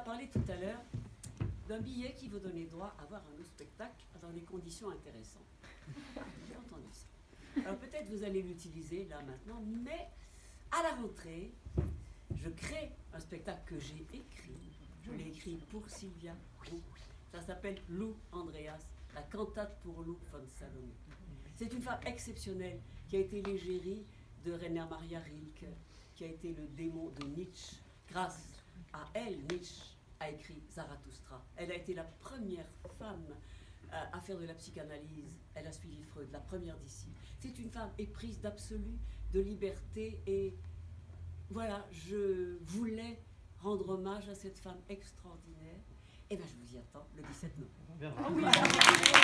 parlé tout à l'heure d'un billet qui vous donnait droit à voir un autre spectacle dans des conditions intéressantes. J'ai entendu ça. Alors peut-être vous allez l'utiliser là maintenant, mais à la rentrée, je crée un spectacle que j'ai écrit. Je l'ai écrit pour Sylvia Roux. Ça s'appelle Lou Andreas, la cantate pour Lou von Salome. C'est une femme exceptionnelle qui a été l'égérie de Rainer Maria Rilke, qui a été le démon de Nietzsche. Grâce à elle, Nietzsche a écrit Zarathustra. Elle a été la première femme à faire de la psychanalyse. Elle a suivi Freud, la première d'ici. C'est une femme éprise d'absolu, de liberté, et voilà, je voulais rendre hommage à cette femme extraordinaire. Et bien, je vous y attends le 17 novembre. Bien.